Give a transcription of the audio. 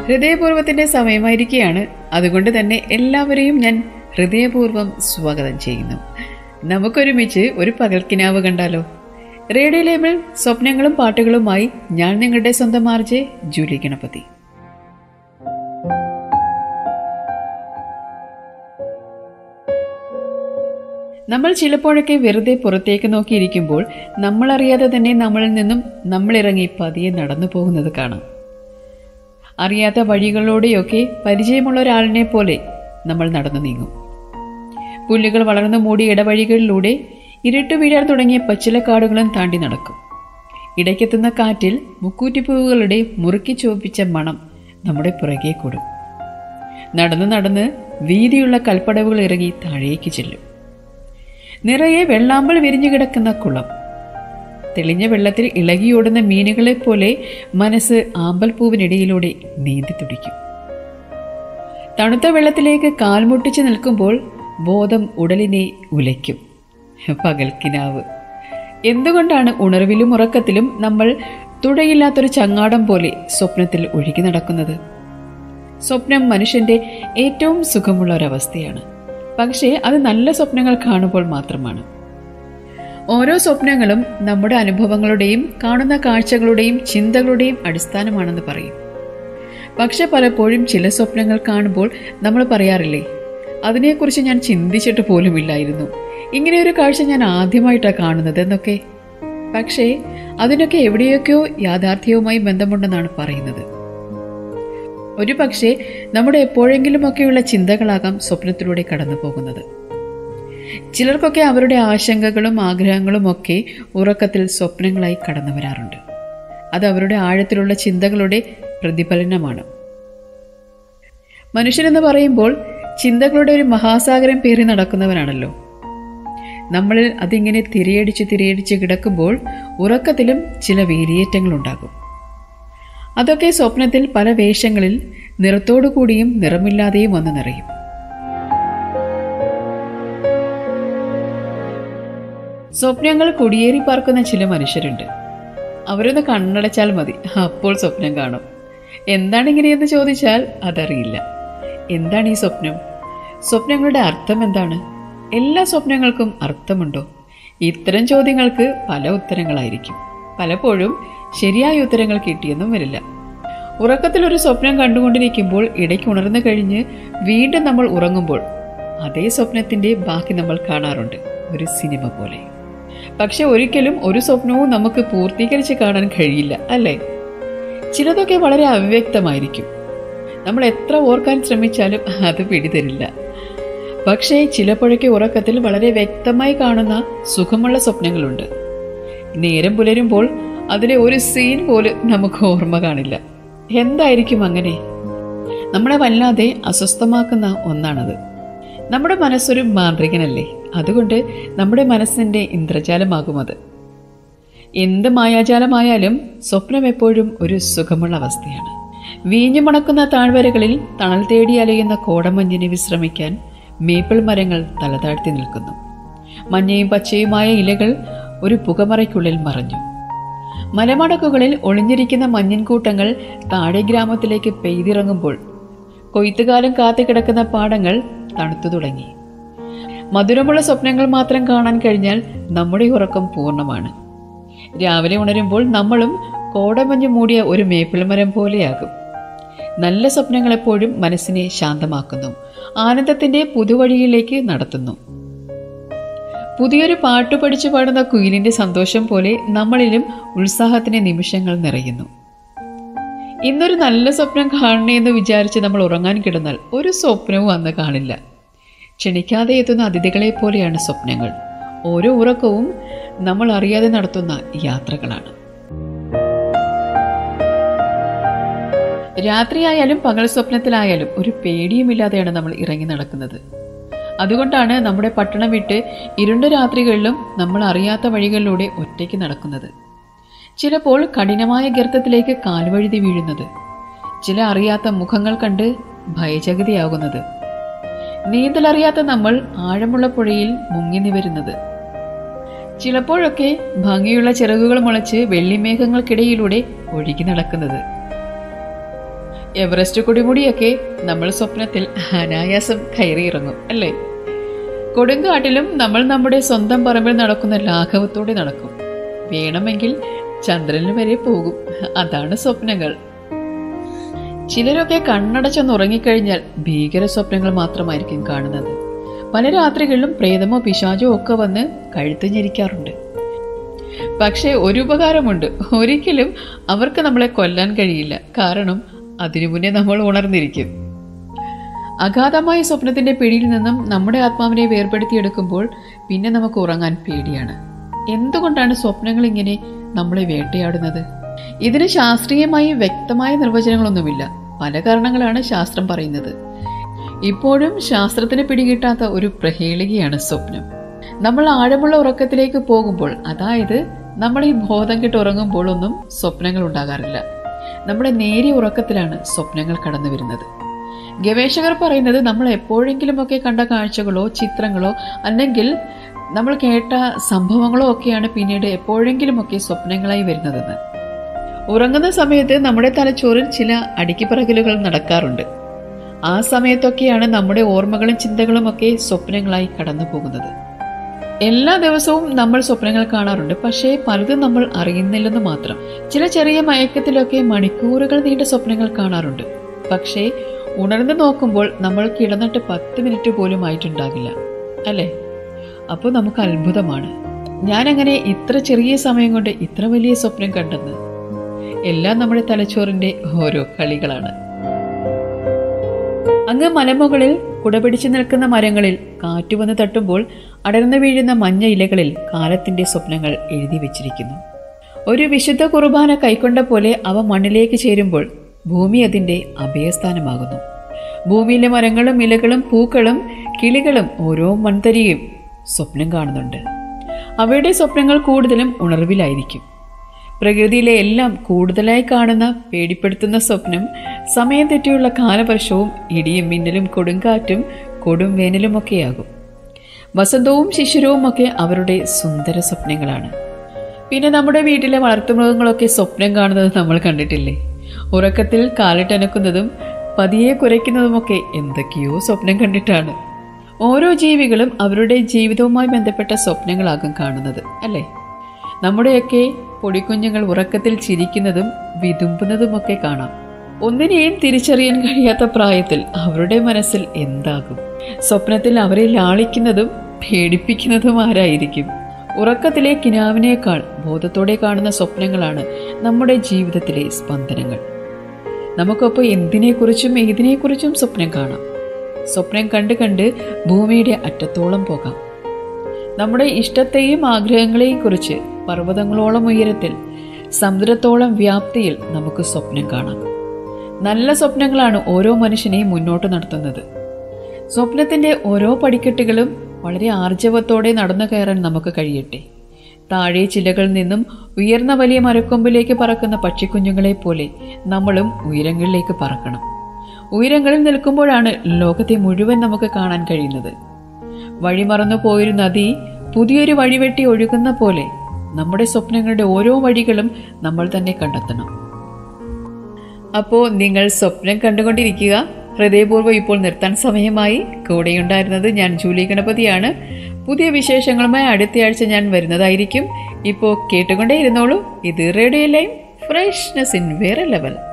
ഹൃദയപൂർവ്വത്തിന്റെ സമയമായിരിക്കുകയാണ്. അതുകൊണ്ട് തന്നെ എല്ലാവരെയും ഞാൻ ഹൃദയപൂർവ്വം സ്വാഗതം ചെയ്യുന്നു. നമുക്കൊരുമിച്ച് ഒരു പകൽക്കിനാവ് കണ്ടാലോ? റേഡിയോ ലേബിൾ സ്വപ്നങ്ങളും പാട്ടുകളുമായി ഞാൻ നിങ്ങളുടെ സ്വന്തം ആർജെ ജൂലി ഗണപതി. നമ്മൾ ചിലപ്പോഴൊക്കെ വെറുതെ പുറത്തേക്ക് നോക്കിയിരിക്കുമ്പോൾ നമ്മളറിയാതെ തന്നെ നമ്മളിൽ നിന്നും നമ്മളിറങ്ങി പതിയെ നടന്നു പോകുന്നത് കാണാം. അറിയാത്ത വഴികളിലൂടെയൊക്കെ പരിചയമുള്ള ഒരാളിനെ പോലെ നമ്മൾ നടന്നു നീങ്ങും. പുല്ലുകൾ വളർന്നു മൂടിയ ഇടവഴികളിലൂടെ ഇരുട്ട് വീഴാൻ തുടങ്ങിയ പച്ചിലക്കാടുകളും താണ്ടി നടക്കും. ഇടയ്ക്കെത്തുന്ന കാറ്റിൽ മുക്കൂറ്റിപ്പൂവുകളുടെ മുറുക്കി ചോപ്പിച്ച മണം നമ്മുടെ പുറകെ കൂടും. നടന്ന് നടന്ന് വീതിയുള്ള കൽപ്പടവുകൾ ഇറങ്ങി താഴേക്ക് ചെല്ലും. നിറയെ വെള്ളാമ്പൽ വിരിഞ്ഞു കിടക്കുന്ന കുളം. തെളിഞ്ഞ വെള്ളത്തിൽ ഇളകിയോടുന്ന മീനുകളെ പോലെ മനസ്സ് ആമ്പൽപ്പൂവിനിടയിലൂടെ നീന്തി തുടിക്കും. തണുത്ത വെള്ളത്തിലേക്ക് കാൽമുട്ടിച്ച് നിൽക്കുമ്പോൾ ബോധം ഉടലിനെ ഉലയ്ക്കും. പകൽക്കിനാവ്. എന്തുകൊണ്ടാണ് ഉണർവിലും ഉറക്കത്തിലും നമ്മൾ തുടയില്ലാത്തൊരു ചങ്ങാടം പോലെ സ്വപ്നത്തിൽ ഒഴുകി നടക്കുന്നത്? സ്വപ്നം മനുഷ്യന്റെ ഏറ്റവും സുഖമുള്ള ഒരവസ്ഥയാണ്. പക്ഷേ അത് നല്ല സ്വപ്നങ്ങൾ കാണുമ്പോൾ മാത്രമാണ്. ഓരോ സ്വപ്നങ്ങളും നമ്മുടെ അനുഭവങ്ങളുടെയും കാണുന്ന കാഴ്ചകളുടെയും ചിന്തകളുടെയും അടിസ്ഥാനമാണെന്ന് പറയും. പക്ഷെ പലപ്പോഴും ചില സ്വപ്നങ്ങൾ കാണുമ്പോൾ നമ്മൾ പറയാറില്ലേ, അതിനെക്കുറിച്ച് ഞാൻ ചിന്തിച്ചിട്ട് പോലുമില്ലായിരുന്നു, ഇങ്ങനെയൊരു കാഴ്ച ഞാൻ ആദ്യമായിട്ടാണ് കാണുന്നത് എന്നൊക്കെ. പക്ഷേ അതിനൊക്കെ എവിടെയൊക്കെയോ യാഥാർത്ഥ്യവുമായി ബന്ധമുണ്ടെന്നാണ് പറയുന്നത്. ഒരു പക്ഷേ നമ്മുടെ എപ്പോഴെങ്കിലുമൊക്കെയുള്ള ചിന്തകളാകാം സ്വപ്നത്തിലൂടെ കടന്നു പോകുന്നത്. ചിലർക്കൊക്കെ അവരുടെ ആശങ്കകളും ആഗ്രഹങ്ങളും ഒക്കെ ഉറക്കത്തിൽ സ്വപ്നങ്ങളായി കടന്നു വരാറുണ്ട്. അത് അവരുടെ ആഴത്തിലുള്ള ചിന്തകളുടെ പ്രതിഫലനമാണ്. മനുഷ്യരെന്ന് പറയുമ്പോൾ ചിന്തകളുടെ ഒരു മഹാസാഗരം പേറി നടക്കുന്നവരാണല്ലോ. നമ്മളിൽ അതിങ്ങനെ തിരയടിച്ച് കിടക്കുമ്പോൾ ഉറക്കത്തിലും ചില വേലിയേറ്റങ്ങളുണ്ടാകും. അതൊക്കെ സ്വപ്നത്തിൽ പല വേഷങ്ങളിൽ നിറത്തോടു കൂടിയും നിറമില്ലാതെയും വന്ന് നിറയും. സ്വപ്നങ്ങൾ കുടിയേറി പാർക്കുന്ന ചില മനുഷ്യരുണ്ട്. അവരൊന്ന് കണ്ണടച്ചാൽ മതി, അപ്പോൾ സ്വപ്നം കാണും. എന്താണ് ഇങ്ങനെയെന്ന് ചോദിച്ചാൽ അതറിയില്ല. എന്താണ് ഈ സ്വപ്നം? സ്വപ്നങ്ങളുടെ അർത്ഥം എന്താണ്? എല്ലാ സ്വപ്നങ്ങൾക്കും അർത്ഥമുണ്ടോ? ഇത്തരം ചോദ്യങ്ങൾക്ക് പല ഉത്തരങ്ങളായിരിക്കും. പലപ്പോഴും ശരിയായ ഉത്തരങ്ങൾ കിട്ടിയെന്നും വരില്ല. ഉറക്കത്തിൽ ഒരു സ്വപ്നം കണ്ടുകൊണ്ടിരിക്കുമ്പോൾ ഇടയ്ക്ക് ഉണർന്നു കഴിഞ്ഞ് വീണ്ടും നമ്മൾ ഉറങ്ങുമ്പോൾ അതേ സ്വപ്നത്തിന്റെ ബാക്കി നമ്മൾ കാണാറുണ്ട്, ഒരു സിനിമ പോലെ. പക്ഷെ ഒരിക്കലും ഒരു സ്വപ്നവും നമുക്ക് പൂർത്തീകരിച്ച് കാണാൻ കഴിയില്ല, അല്ലേ? ചിലതൊക്കെ വളരെ അവ്യക്തമായിരിക്കും. നമ്മൾ എത്ര ഓർക്കാൻ ശ്രമിച്ചാലും അത് പിടിതരില്ല. പക്ഷേ ചിലപ്പോഴൊക്കെ ഉറക്കത്തിൽ വളരെ വ്യക്തമായി കാണുന്ന സുഖമുള്ള സ്വപ്നങ്ങളുണ്ട്. നേരം പുലരുമ്പോൾ അതിലെ ഒരു സീൻ പോലും നമുക്ക് ഓർമ്മ കാണില്ല. എന്തായിരിക്കും അങ്ങനെ? നമ്മളെ വല്ലാതെ അസ്വസ്ഥമാക്കുന്ന ഒന്നാണത്. നമ്മുടെ മനസ്സൊരു മാന്ത്രികനല്ലേ, അതുകൊണ്ട് നമ്മുടെ മനസ്സിന്റെ ഇന്ദ്രജാലമാകും അത്. എന്ത് മായാജാലമായാലും സ്വപ്നം എപ്പോഴും ഒരു സുഖമുള്ള അവസ്ഥയാണ്. വീഞ്ഞു മണക്കുന്ന താഴ്വരകളിൽ തണൽ തേടി അലയുന്ന കോടമഞ്ഞിനെ വിശ്രമിക്കാൻ മേപ്പിൾ മരങ്ങൾ തലതാഴ്ത്തി നിൽക്കുന്നു. മഞ്ഞയും പച്ചയുമായ ഇലകൾ ഒരു പുകമറയ്ക്കുള്ളിൽ മറഞ്ഞു. മലമടക്കുകളിൽ ഒളിഞ്ഞിരിക്കുന്ന മഞ്ഞിൻകൂട്ടങ്ങൾ താഴെ ഗ്രാമത്തിലേക്ക് പെയ്തിറങ്ങുമ്പോൾ കൊയ്ത്തുകാലം കാത്തുകിടക്കുന്ന പാടങ്ങൾ തണുത്തു തുടങ്ങി. മധുരമുള്ള സ്വപ്നങ്ങൾ മാത്രം കാണാൻ കഴിഞ്ഞാൽ നമ്മുടെ ഉറക്കം പൂർണ്ണമാണ്. രാവിലെ ഉണരുമ്പോൾ നമ്മളും കോടമഞ്ഞ് മൂടിയ ഒരു മേപ്പിൾ മരം പോലെയാകും. നല്ല സ്വപ്നങ്ങൾ എപ്പോഴും മനസ്സിനെ ശാന്തമാക്കുന്നു, ആനന്ദത്തിന്റെ പുതുവഴിയിലേക്ക് നടത്തുന്നു. പുതിയൊരു പാട്ട് പഠിച്ചു പാടുന്ന കുയിലിന്റെ സന്തോഷം പോലെ നമ്മളിലും ഉത്സാഹത്തിന്റെ നിമിഷങ്ങൾ നിറയുന്നു. ഇന്നൊരു നല്ല സ്വപ്നം കാണണേ എന്ന് വിചാരിച്ച് നമ്മൾ ഉറങ്ങാൻ കിടന്നാൽ ഒരു സ്വപ്നവും അന്ന് കാണില്ല. ക്ഷണിക്കാതെ എത്തുന്ന അതിഥികളെ പോലെയാണ് സ്വപ്നങ്ങൾ. ഓരോ ഉറക്കവും നമ്മൾ അറിയാതെ നടത്തുന്ന യാത്രകളാണ്. രാത്രിയായാലും പകൽ സ്വപ്നത്തിലായാലും ഒരു പേടിയുമില്ലാതെയാണ് നമ്മൾ ഇറങ്ങി നടക്കുന്നത്. അതുകൊണ്ടാണ് നമ്മുടെ പട്ടണം വിട്ട് ഇരുണ്ട രാത്രികളിലും നമ്മൾ അറിയാത്ത വഴികളിലൂടെ ഒറ്റയ്ക്ക് നടക്കുന്നത്. ചിലപ്പോൾ കഠിനമായ ഗർത്തത്തിലേക്ക് കാൽവഴുതി വീഴുന്നത്, ചില അറിയാത്ത മുഖങ്ങൾ കണ്ട് ഭയചകിതയാകുന്നത്, നീന്തലറിയാത്ത നമ്മൾ ആഴമുള്ള പുഴയിൽ മുങ്ങി നിവരുന്നത്, ചിലപ്പോഴൊക്കെ ഭംഗിയുള്ള ചിറകുകൾ മുളച്ച് വെള്ളിമേഘങ്ങൾക്കിടയിലൂടെ ഒഴുകി നടക്കുന്നത്. എവറസ്റ്റ് കൊടുമുടിയൊക്കെ നമ്മൾ സ്വപ്നത്തിൽ അനായാസം കയറിയിറങ്ങും അല്ലേ? കൊടുങ്കാട്ടിലും നമ്മൾ നമ്മുടെ സ്വന്തം പറമ്പിൽ നടക്കുന്ന ലാഘവത്തോടെ നടക്കും. വേണമെങ്കിൽ ചന്ദ്രനിൽ വരെ പോകും. അതാണ് സ്വപ്നങ്ങൾ. ചിലരൊക്കെ കണ്ണടച്ചൊന്ന് ഉറങ്ങിക്കഴിഞ്ഞാൽ ഭീകര സ്വപ്നങ്ങൾ മാത്രമായിരിക്കും കാണുന്നത്. പല രാത്രികളിലും പ്രേതമോ പിശാചോ ഒക്കെ വന്ന് കഴുത്ത് ഞെരിക്കാറുണ്ട്. പക്ഷേ ഒരു ഉപകാരമുണ്ട്, ഒരിക്കലും അവർക്ക് നമ്മളെ കൊല്ലാൻ കഴിയില്ല. കാരണം അതിനു മുന്നേ നമ്മൾ ഉണർന്നിരിക്കും. അഗാധമായ സ്വപ്നത്തിന്റെ പിടിയിൽ നിന്നും നമ്മുടെ ആത്മാവിനെ വേർപെടുത്തിയെടുക്കുമ്പോൾ പിന്നെ നമുക്ക് ഉറങ്ങാൻ പേടിയാണ്. എന്തുകൊണ്ടാണ് സ്വപ്നങ്ങൾ ഇങ്ങനെ നമ്മളെ വേട്ടയാടുന്നത്? ഇതിന് ശാസ്ത്രീയമായി വ്യക്തമായ നിർവചനങ്ങളൊന്നുമില്ല. പല കാരണങ്ങളാണ് ശാസ്ത്രം പറയുന്നത്. ഇപ്പോഴും ശാസ്ത്രത്തിന് പിടികിട്ടാത്ത ഒരു പ്രഹേളികയാണ് സ്വപ്നം. നമ്മൾ ആഴമുള്ള ഉറക്കത്തിലേക്ക് പോകുമ്പോൾ, അതായത് നമ്മൾ ഈ ബോധം കെട്ട് ഉറങ്ങുമ്പോൾ ഒന്നും സ്വപ്നങ്ങൾ ഉണ്ടാകാറില്ല. നമ്മുടെ നേരിയ ഉറക്കത്തിലാണ് സ്വപ്നങ്ങൾ കടന്നു വരുന്നത്. ഗവേഷകർ പറയുന്നത് നമ്മൾ എപ്പോഴെങ്കിലുമൊക്കെ കണ്ട കാഴ്ചകളോ ചിത്രങ്ങളോ അല്ലെങ്കിൽ നമ്മൾ കേട്ട സംഭവങ്ങളോ ഒക്കെയാണ് പിന്നീട് എപ്പോഴെങ്കിലുമൊക്കെ സ്വപ്നങ്ങളായി വരുന്നതെന്ന്. ഉറങ്ങുന്ന സമയത്ത് നമ്മുടെ തലച്ചോറിൽ ചില അടുക്കിപ്പറകലുകൾ നടക്കാറുണ്ട്. ആ സമയത്തൊക്കെയാണ് നമ്മുടെ ഓർമ്മകളും ചിന്തകളും ഒക്കെ സ്വപ്നങ്ങളായി കടന്നു പോകുന്നത്. എല്ലാ ദിവസവും നമ്മൾ സ്വപ്നങ്ങൾ കാണാറുണ്ട്, പക്ഷേ പലതും നമ്മൾ അറിയുന്നില്ലെന്ന് മാത്രം. ചില ചെറിയ മയക്കത്തിലൊക്കെ മണിക്കൂറുകൾ നീണ്ട സ്വപ്നങ്ങൾ കാണാറുണ്ട്. പക്ഷേ ഉണർന്നു നോക്കുമ്പോൾ നമ്മൾ കിടന്നിട്ട് 10 മിനിറ്റ് പോലും ആയിട്ടുണ്ടാകില്ല അല്ലേ? അപ്പോൾ നമുക്ക് അത്ഭുതമാണ്, ഞാനങ്ങനെ ഇത്ര ചെറിയ സമയം കൊണ്ട് ഇത്ര വലിയ സ്വപ്നം കണ്ടെന്ന്. എല്ലാം നമ്മുടെ തലച്ചോറിന്റെ ഓരോ കളികളാണ്. അങ്ങ് മലമുകളിൽ കുടപിടിച്ചു നിൽക്കുന്ന മരങ്ങളിൽ കാറ്റു വന്ന് തട്ടുമ്പോൾ അടർന്നു വീഴുന്ന മഞ്ഞ ഇലകളിൽ കാലത്തിന്റെ സ്വപ്നങ്ങൾ എഴുതി വെച്ചിരിക്കുന്നു. ഒരു വിശുദ്ധ കുർബാന കൈക്കൊണ്ട പോലെ അവ മണ്ണിലേക്ക് ചേരുമ്പോൾ ഭൂമി അതിന്റെ അഭയസ്ഥാനമാകുന്നു. ഭൂമിയിലെ മരങ്ങളും ഇലകളും പൂക്കളും കിളികളും ഓരോ മൺതരിയും സ്വപ്നം കാണുന്നുണ്ട്. അവയുടെ സ്വപ്നങ്ങൾ കൂടുതലും ഉണർവിലായിരിക്കും. പ്രകൃതിയിലെ എല്ലാം കൂടുതലായി കാണുന്ന പേടിപ്പെടുത്തുന്ന സ്വപ്നം സമയം തെറ്റിയുള്ള കാലവർഷവും ഇടിയും മിന്നലും കൊടുങ്കാറ്റും കൊടും വേനലുമൊക്കെയാകും. വസന്തവും ശിശിരവും ഒക്കെ അവരുടെ സുന്ദര സ്വപ്നങ്ങളാണ്. പിന്നെ നമ്മുടെ വീട്ടിലെ വളർത്തുമൃഗങ്ങളൊക്കെ സ്വപ്നം കാണുന്നത് നമ്മൾ കണ്ടിട്ടില്ലേ? ഉറക്കത്തിൽ കാലിട്ടനക്കുന്നതും പതിയെ കുരയ്ക്കുന്നതുമൊക്കെ എന്തൊക്കെയോ സ്വപ്നം കണ്ടിട്ടാണ്. ഓരോ ജീവികളും അവരുടെ ജീവിതവുമായി ബന്ധപ്പെട്ട സ്വപ്നങ്ങളാകും കാണുന്നത് അല്ലേ? നമ്മുടെയൊക്കെ പൊടിക്കുഞ്ഞുങ്ങൾ ഉറക്കത്തിൽ ചിരിക്കുന്നതും വിതുമ്പുന്നതുമൊക്കെ കാണാം. ഒന്നിനെയും തിരിച്ചറിയാൻ കഴിയാത്ത പ്രായത്തിൽ അവരുടെ മനസ്സിൽ എന്താകും? സ്വപ്നത്തിൽ അവരെ ലാളിക്കുന്നതും പേടിപ്പിക്കുന്നതും ആരായിരിക്കും? ഉറക്കത്തിലെ കിനാവിനേക്കാൾ ബോധത്തോടെ കാണുന്ന സ്വപ്നങ്ങളാണ് നമ്മുടെ ജീവിതത്തിലെ സ്പന്ദനങ്ങൾ. നമുക്കൊപ്പം എന്തിനെക്കുറിച്ചും ഏതിനെക്കുറിച്ചും സ്വപ്നം കാണാം. സ്വപ്നം കണ്ട് കണ്ട് ഭൂമിയുടെ അറ്റത്തോളം പോകാം. നമ്മുടെ ഇഷ്ടത്തെയും ആഗ്രഹങ്ങളെയും കുറിച്ച് പർവ്വതങ്ങളോളം ഉയരത്തിൽ, സമുദ്രത്തോളം വ്യാപ്തിയിൽ നമുക്ക് സ്വപ്നം കാണാം. നല്ല സ്വപ്നങ്ങളാണ് ഓരോ മനുഷ്യനെയും മുന്നോട്ട് നടത്തുന്നത്. സ്വപ്നത്തിന്റെ ഓരോ പടിക്കെട്ടുകളും വളരെ ആർജവത്തോടെ നടന്നു കയറാൻ നമുക്ക് കഴിയട്ടെ. താഴെ ചിലകളിൽ നിന്നും ഉയർന്ന വലിയ മരക്കൊമ്പിലേക്ക് പറക്കുന്ന പക്ഷിക്കുഞ്ഞുങ്ങളെ പോലെ നമ്മളും ഉയരങ്ങളിലേക്ക് പറക്കണം. ഉയരങ്ങളിൽ നിൽക്കുമ്പോഴാണ് ലോകത്തെ മുഴുവൻ നമുക്ക് കാണാൻ കഴിയുന്നത്. വഴിമറന്നു പോയൊരു നദി പുതിയൊരു വഴിവെട്ടി ഒഴുകുന്ന പോലെ നമ്മുടെ സ്വപ്നങ്ങളുടെ ഓരോ വഴികളും നമ്മൾ തന്നെ കണ്ടെത്തണം. അപ്പോൾ നിങ്ങൾ സ്വപ്നം കണ്ടുകൊണ്ടിരിക്കുക. ഹൃദയപൂർവ്വം ഇപ്പോൾ നിർത്താൻ സമയമായി. കൂടെയുണ്ടായിരുന്നത് ഞാൻ ജൂലി ഗണപതിയാണ്. പുതിയ വിശേഷങ്ങളുമായി അടുത്തയാഴ്ച ഞാൻ വരുന്നതായിരിക്കും. ഇപ്പോൾ കേട്ടുകൊണ്ടേ ഇരുന്നോളൂ. ഇത് റേഡിയോ ലൈം, ഫ്രഷ്നെസ് ഇൻ വേറെ ലെവൽ.